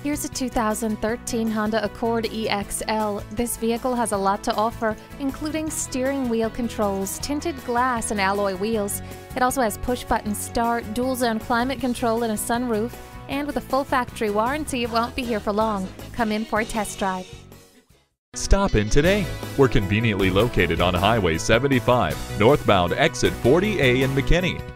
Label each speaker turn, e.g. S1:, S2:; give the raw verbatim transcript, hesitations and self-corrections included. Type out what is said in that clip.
S1: Here's a two thousand thirteen Honda Accord E X L. This vehicle has a lot to offer, including steering wheel controls, tinted glass, and alloy wheels. It also has push-button start, dual-zone climate control, and a sunroof. And with a full factory warranty, it won't be here for long. Come in for a test drive.
S2: Stop in today. We're conveniently located on Highway seventy-five, northbound exit forty A in McKinney.